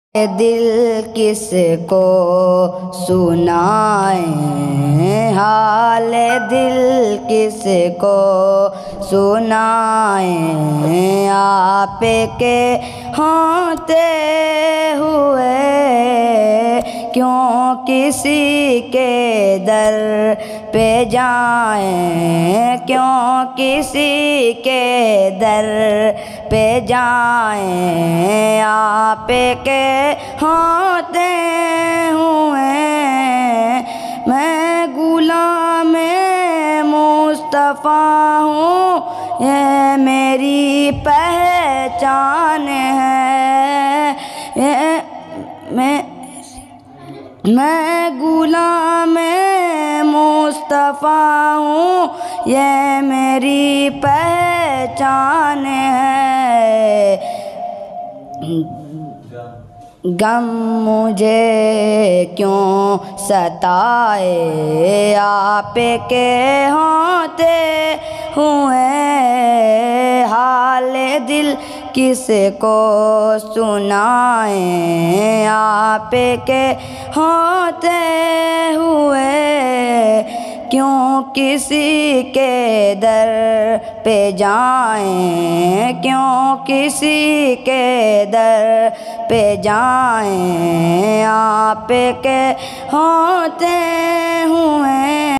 दिल किसको सुनाए, हाल दिल किसको सुनाए, आपके होते हुए क्यों किसी के दर पे जाएं, क्यों किसी के दर पे जाएं, आपके होते हुए मैं गुलाम मुस्तफ़ा हूँ, ये मेरी पहचान है, मैं गुलाम मुस्तफ़ा हूँ, ये मेरी पहचान है। गम मुझे क्यों सताए, आपके होते हुए हाल दिल किसको सुनाए, आपके होते हुए क्यों किसी के दर पे जाएं, क्यों किसी के दर पे जाएं, आपके होते हुए